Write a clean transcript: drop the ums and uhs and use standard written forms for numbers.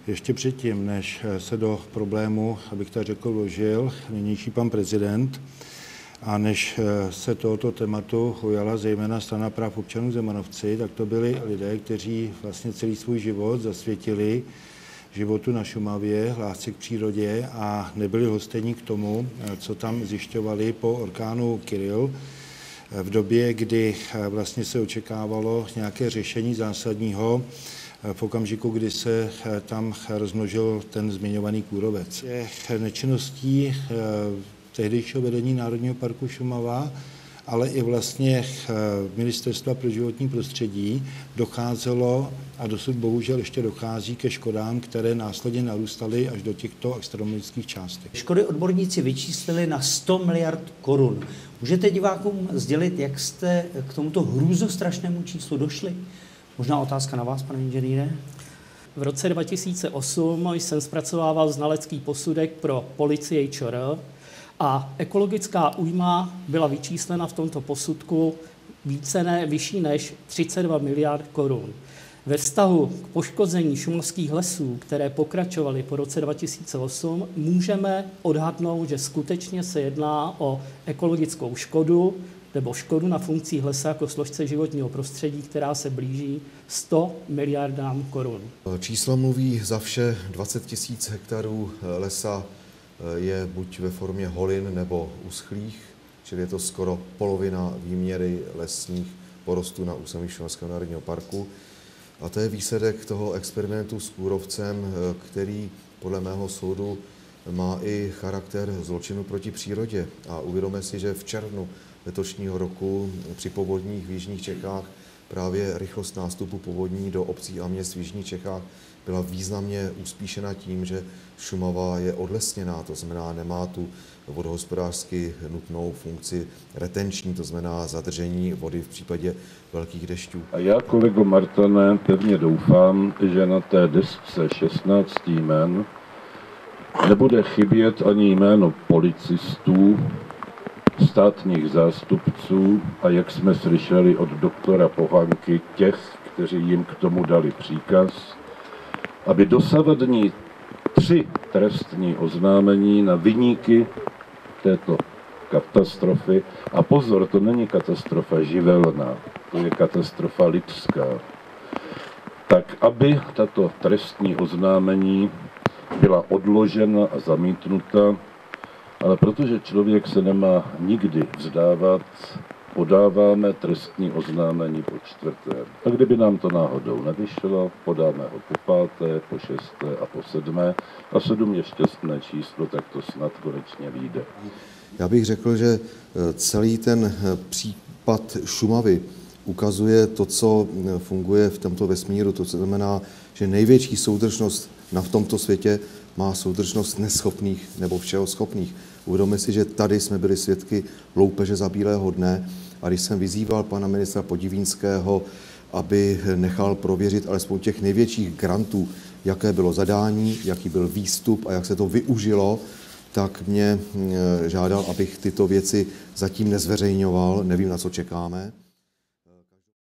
ještě předtím, než se do problému, abych tak řekl, vložil nynější pan prezident a než se tohoto tématu ujala zejména strana práv občanů Zemanovci, tak to byli lidé, kteří vlastně celý svůj život zasvětili životu na Šumavě, lásce k přírodě a nebyli lhostejní k tomu, co tam zjišťovali po orkánu Kyrill, v době, kdy vlastně se očekávalo nějaké řešení zásadního, v okamžiku, kdy se tam rozmnožil ten zmiňovaný kůrovec. Nečinností tehdejšího vedení Národního parku Šumava, ale i vlastně Ministerstva pro životní prostředí docházelo a dosud bohužel ještě dochází ke škodám, které následně narůstaly až do těchto astronomických částek. Škody odborníci vyčíslili na 100 miliard korun. Můžete divákům sdělit, jak jste k tomuto hrůzostrašnému číslu došli? Možná otázka na vás, pane inženýre. V roce 2008 jsem zpracovával znalecký posudek pro policii ČR a ekologická újma byla vyčíslena v tomto posudku vyšší než 32 miliard korun. Ve vztahu k poškození šumavských lesů, které pokračovaly po roce 2008, můžeme odhadnout, že skutečně se jedná o ekologickou škodu nebo škodu na funkcích lesa jako složce životního prostředí, která se blíží 100 miliardám korun. Čísla mluví za vše. 20 000 hektarů lesa je buď ve formě holin nebo uschlých, čili je to skoro polovina výměry lesních porostů na území Šumavského národního parku. A to je výsledek toho experimentu s kůrovcem, který podle mého soudu má i charakter zločinu proti přírodě. A uvědomme si, že v červnu letošního roku při povodních v jižních Čechách právě rychlost nástupu povodní do obcí a měst v jižních Čechách byla významně uspíšena tím, že Šumava je odlesněná, to znamená nemá tu vodohospodářsky nutnou funkci retenční, to znamená zadržení vody v případě velkých dešťů. A já, kolego Martane, pevně doufám, že na té desce 16 jmen nebude chybět ani jméno policistů, státních zástupců a jak jsme slyšeli od doktora Pohanky, těch, kteří jim k tomu dali příkaz, aby dosavadní 3 trestní oznámení na viníky této katastrofy, a pozor, to není katastrofa živelná, to je katastrofa lidská, tak aby tato trestní oznámení byla odložena a zamítnuta, ale protože člověk se nemá nikdy vzdávat, podáváme trestní oznámení po 4. A kdyby nám to náhodou nevyšlo, podáme ho po 5., po 6. a po 7. A 7 je šťastné číslo, tak to snad konečně vyjde. Já bych řekl, že celý ten případ Šumavy ukazuje to, co funguje v tomto vesmíru. To znamená, že největší soudržnost v tomto světě má soudržnost neschopných nebo všeho schopných. Uvědomme si, že tady jsme byli svědky loupeže za bílého dne a když jsem vyzýval pana ministra Podivínského, aby nechal prověřit alespoň těch největších grantů, jaké bylo zadání, jaký byl výstup a jak se to využilo, tak mě žádal, abych tyto věci zatím nezveřejňoval, nevím, na co čekáme.